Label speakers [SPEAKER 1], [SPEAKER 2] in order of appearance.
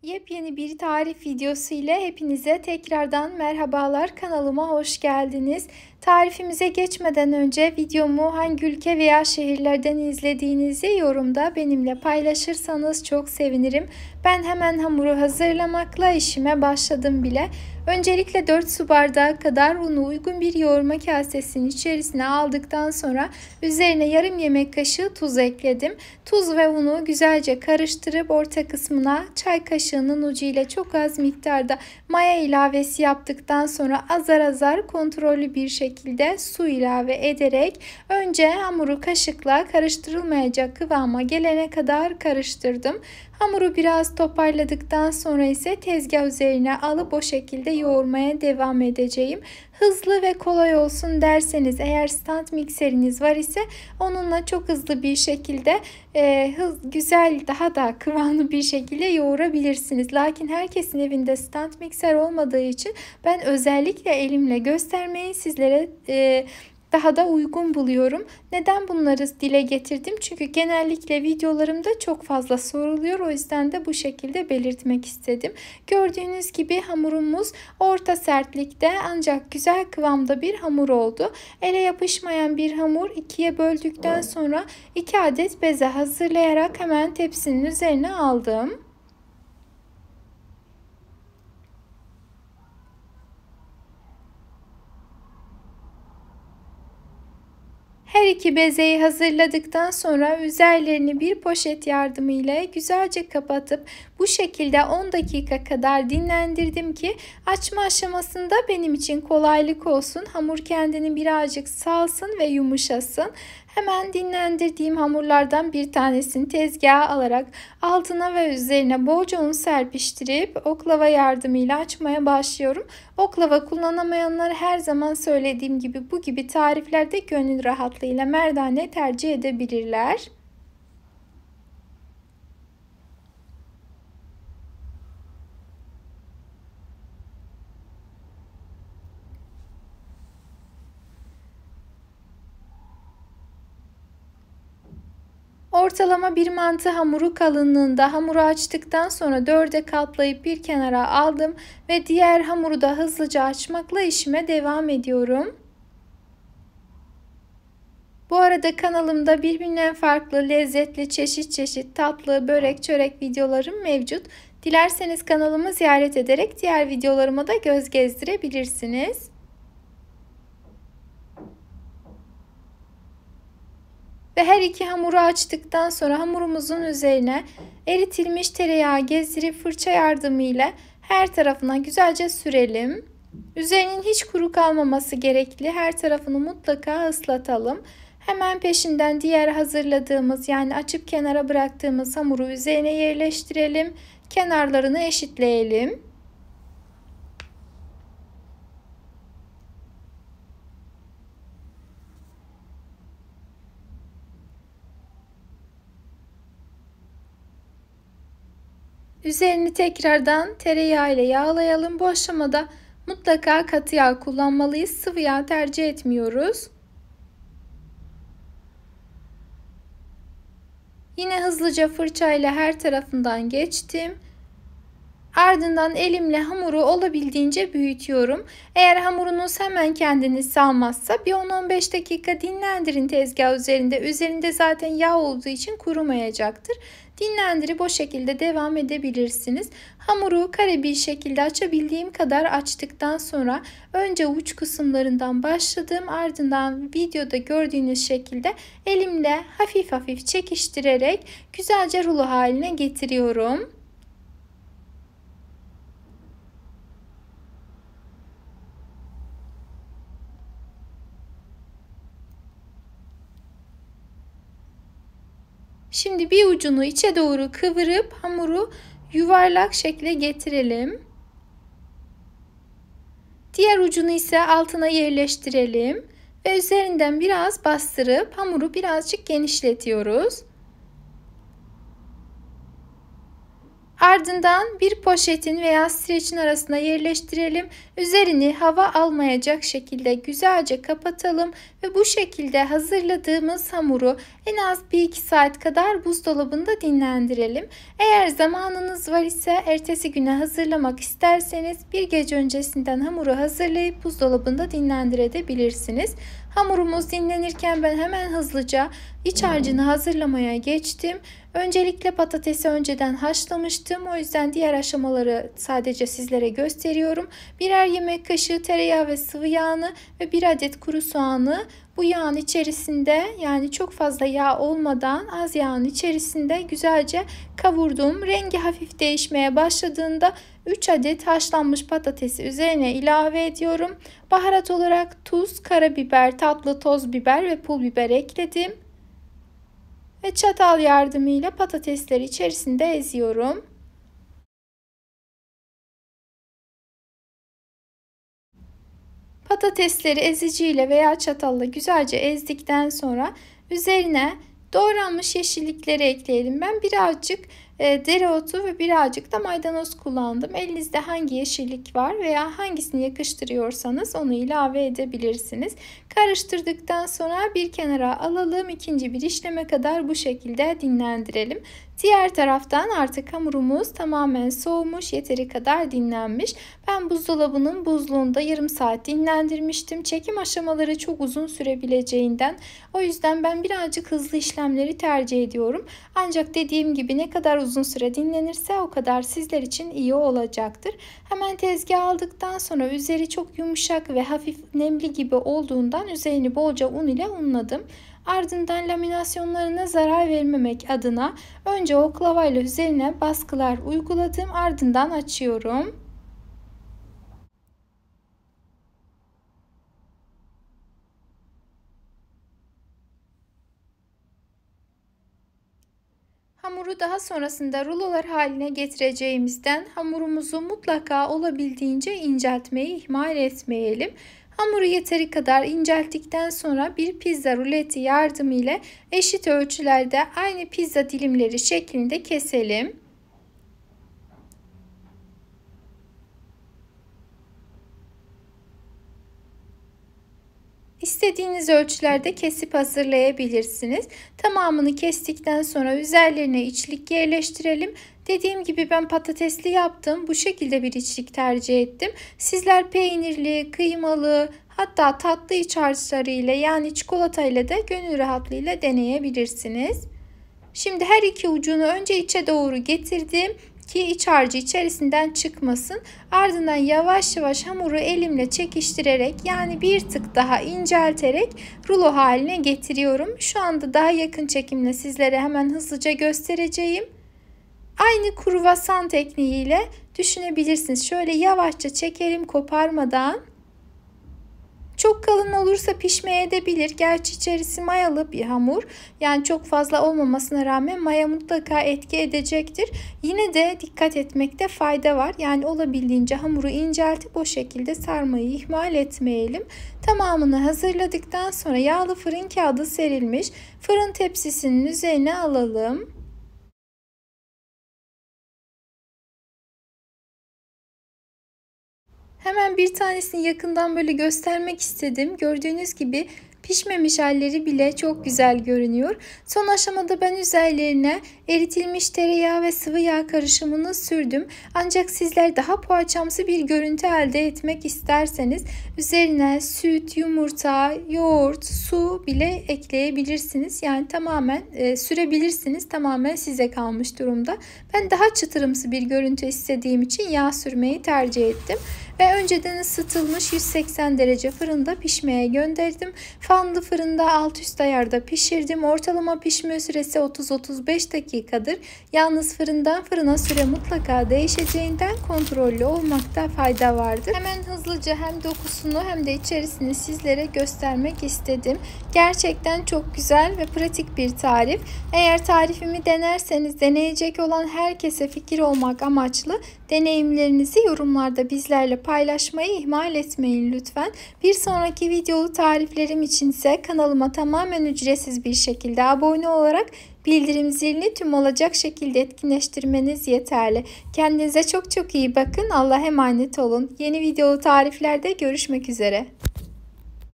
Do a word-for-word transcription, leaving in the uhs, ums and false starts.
[SPEAKER 1] Yepyeni bir tarif videosu ile hepinize tekrardan merhabalar, kanalıma hoş geldiniz. Tarifimize geçmeden önce videomu hangi ülke veya şehirlerden izlediğinizi yorumda benimle paylaşırsanız çok sevinirim. Ben hemen hamuru hazırlamakla işime başladım bile. Öncelikle dört su bardağı kadar unu uygun bir yoğurma kasesinin içerisine aldıktan sonra üzerine yarım yemek kaşığı tuz ekledim. Tuz ve unu güzelce karıştırıp orta kısmına çay kaşığının ucu ile çok az miktarda maya ilavesi yaptıktan sonra azar azar kontrollü bir şekilde su ilave ederek önce hamuru kaşıkla karıştırılmayacak kıvama gelene kadar karıştırdım. Hamuru biraz toparladıktan sonra ise tezgah üzerine alıp o şekilde yoğurmaya devam edeceğim. Hızlı ve kolay olsun derseniz eğer stand mikseriniz var ise onunla çok hızlı bir şekilde e, hız, güzel daha da kıvamlı bir şekilde yoğurabilirsiniz. Lakin herkesin evinde stand mikser olmadığı için ben özellikle elimle göstermeyi sizlere e, daha da uygun buluyorum. Neden bunları dile getirdim? Çünkü genellikle videolarımda çok fazla soruluyor. O yüzden de bu şekilde belirtmek istedim. Gördüğünüz gibi hamurumuz orta sertlikte ancak güzel kıvamda bir hamur oldu. Ele yapışmayan bir hamur, ikiye böldükten sonra iki adet beze hazırlayarak hemen tepsinin üzerine aldım. Her iki bezeyi hazırladıktan sonra üzerlerini bir poşet yardımıyla güzelce kapatıp bu şekilde on dakika kadar dinlendirdim ki açma aşamasında benim için kolaylık olsun. Hamur kendini birazcık salsın ve yumuşasın. Hemen dinlendirdiğim hamurlardan bir tanesini tezgaha alarak altına ve üzerine bolca un serpiştirip oklava yardımıyla açmaya başlıyorum. Oklava kullanamayanlar her zaman söylediğim gibi bu gibi tariflerde gönül rahatlığıyla merdane tercih edebilirler. Ortalama bir mantı hamuru kalınlığında hamuru açtıktan sonra dörde katlayıp bir kenara aldım ve diğer hamuru da hızlıca açmakla işime devam ediyorum. Bu arada kanalımda birbirinden farklı lezzetli çeşit çeşit tatlı, börek, çörek videolarım mevcut. Dilerseniz kanalımı ziyaret ederek diğer videolarıma da göz gezdirebilirsiniz. Ve her iki hamuru açtıktan sonra hamurumuzun üzerine eritilmiş tereyağı gezdirip fırça yardımıyla her tarafına güzelce sürelim. Üzerinin hiç kuru kalmaması gerekli. Her tarafını mutlaka ıslatalım. Hemen peşinden diğer hazırladığımız yani açıp kenara bıraktığımız hamuru üzerine yerleştirelim. Kenarlarını eşitleyelim. Üzerini tekrardan tereyağı ile yağlayalım. Bu aşamada mutlaka katı yağ kullanmalıyız. Sıvı yağ tercih etmiyoruz. Yine hızlıca fırçayla her tarafından geçtim. Ardından elimle hamuru olabildiğince büyütüyorum. Eğer hamurunuz hemen kendini salmazsa bir on on beş dakika dinlendirin tezgah üzerinde. Üzerinde zaten yağ olduğu için kurumayacaktır. Dinlendirip o şekilde devam edebilirsiniz. Hamuru kare bir şekilde açabildiğim kadar açtıktan sonra önce uç kısımlarından başladım. Ardından videoda gördüğünüz şekilde elimle hafif hafif çekiştirerek güzelce rulo haline getiriyorum. Şimdi bir ucunu içe doğru kıvırıp hamuru yuvarlak şekle getirelim. Diğer ucunu ise altına yerleştirelim ve üzerinden biraz bastırıp hamuru birazcık genişletiyoruz. Ardından bir poşetin veya streçin arasına yerleştirelim. Üzerini hava almayacak şekilde güzelce kapatalım ve bu şekilde hazırladığımız hamuru en az bir iki saat kadar buzdolabında dinlendirelim. Eğer zamanınız var ise ertesi güne hazırlamak isterseniz bir gece öncesinden hamuru hazırlayıp buzdolabında dinlendirebilirsiniz. Hamurumuz dinlenirken ben hemen hızlıca iç harcını hazırlamaya geçtim. Öncelikle patatesi önceden haşlamıştım. O yüzden diğer aşamaları sadece sizlere gösteriyorum. Birer yemek kaşığı tereyağı ve sıvı yağını ve bir adet kuru soğanı bu yağın içerisinde, yani çok fazla yağ olmadan az yağın içerisinde güzelce kavurdum. Rengi hafif değişmeye başladığında üç adet haşlanmış patatesi üzerine ilave ediyorum. Baharat olarak tuz, karabiber, tatlı toz biber ve pul biber ekledim. Ve çatal yardımıyla patatesleri içerisinde eziyorum. Patatesleri eziciyle veya çatalla güzelce ezdikten sonra üzerine doğranmış yeşillikleri ekleyelim. Ben birazcık e, dereotu ve birazcık da maydanoz kullandım. Elinizde hangi yeşillik var veya hangisini yakıştırıyorsanız onu ilave edebilirsiniz. Karıştırdıktan sonra bir kenara alalım. İkinci bir işleme kadar bu şekilde dinlendirelim. Diğer taraftan artık hamurumuz tamamen soğumuş, yeteri kadar dinlenmiş. Ben buzdolabının buzluğunda yarım saat dinlendirmiştim. Çekim aşamaları çok uzun sürebileceğinden o yüzden ben birazcık hızlı işlemleri tercih ediyorum. Ancak dediğim gibi ne kadar uzun süre dinlenirse o kadar sizler için iyi olacaktır. Hemen tezgaha aldıktan sonra üzeri çok yumuşak ve hafif nemli gibi olduğundan üzerini bolca un ile unladım. Ardından laminasyonlarına zarar vermemek adına önce oklavayla üzerine baskılar uyguladım. Ardından açıyorum. Hamuru daha sonrasında rulolar haline getireceğimizden hamurumuzu mutlaka olabildiğince inceltmeyi ihmal etmeyelim. Hamuru yeteri kadar incelttikten sonra bir pizza ruleti yardımıyla eşit ölçülerde aynı pizza dilimleri şeklinde keselim. İstediğiniz ölçülerde kesip hazırlayabilirsiniz. Tamamını kestikten sonra üzerlerine içlik yerleştirelim. Dediğim gibi ben patatesli yaptım. Bu şekilde bir içlik tercih ettim. Sizler peynirli, kıymalı, hatta tatlı iç harçlarıyla yani çikolatayla da gönül rahatlığıyla deneyebilirsiniz. Şimdi her iki ucunu önce içe doğru getirdim ki iç harcı içerisinden çıkmasın. Ardından yavaş yavaş hamuru elimle çekiştirerek, yani bir tık daha incelterek rulo haline getiriyorum. Şu anda daha yakın çekimle sizlere hemen hızlıca göstereceğim. Aynı kruvasan tekniğiyle düşünebilirsiniz. Şöyle yavaşça çekelim koparmadan. Çok kalın olursa pişmeye de bilir. Gerçi içerisi mayalı bir hamur. Yani çok fazla olmamasına rağmen maya mutlaka etki edecektir. Yine de dikkat etmekte fayda var. Yani olabildiğince hamuru inceltip o şekilde sarmayı ihmal etmeyelim. Tamamını hazırladıktan sonra yağlı fırın kağıdı serilmiş fırın tepsisinin üzerine alalım. Hemen bir tanesini yakından böyle göstermek istedim. Gördüğünüz gibi pişmemiş halleri bile çok güzel görünüyor. Son aşamada ben üzerlerine eritilmiş tereyağı ve sıvı yağ karışımını sürdüm. Ancak sizler daha poğaçamsı bir görüntü elde etmek isterseniz üzerine süt, yumurta, yoğurt, su bile ekleyebilirsiniz. Yani tamamen e, sürebilirsiniz. Tamamen size kalmış durumda. Ben daha çıtırımsı bir görüntü istediğim için yağ sürmeyi tercih ettim. Ve önceden ısıtılmış yüz seksen derece fırında pişmeye gönderdim. Fanlı fırında alt üst ayarda pişirdim. Ortalama pişme süresi otuz otuz beş dakikadır. Yalnız fırından fırına süre mutlaka değişeceğinden kontrollü olmakta fayda vardır. Hemen hızlıca hem dokusunu hem de içerisini sizlere göstermek istedim. Gerçekten çok güzel ve pratik bir tarif. Eğer tarifimi denerseniz deneyecek olan herkese fikir olmak amaçlı Deneyimlerinizi yorumlarda bizlerle paylaşmayı ihmal etmeyin lütfen. Bir sonraki videolu tariflerim için ise kanalıma tamamen ücretsiz bir şekilde abone olarak bildirim zilini tüm olacak şekilde etkinleştirmeniz yeterli. Kendinize çok çok iyi bakın. Allah'a emanet olun. Yeni videolu tariflerde görüşmek üzere.